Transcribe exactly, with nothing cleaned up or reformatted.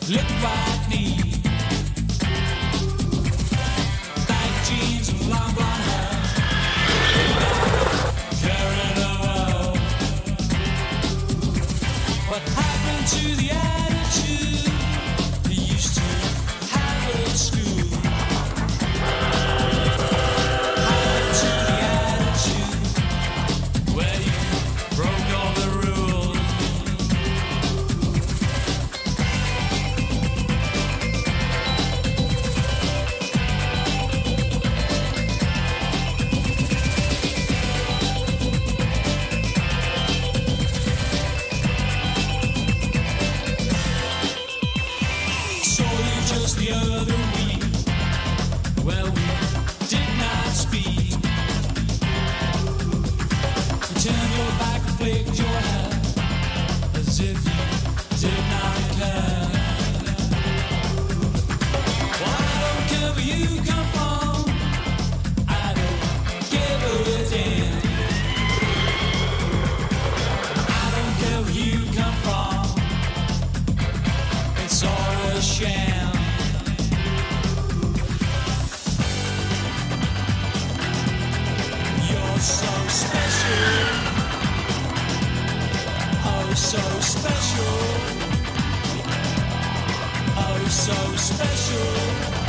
look like me. Tight jeans and long blonde hair, carrying the world. What happened to the attitude you used to have at school? Happened to the attitude where you broke all the rules? Just the other week, well, we did not speak. You turned your back and flicked your hair as if you did not care. Well, I don't care where you come from, I don't give a damn. I don't care where you come from, it's all a sham. So special, oh so special, oh so special.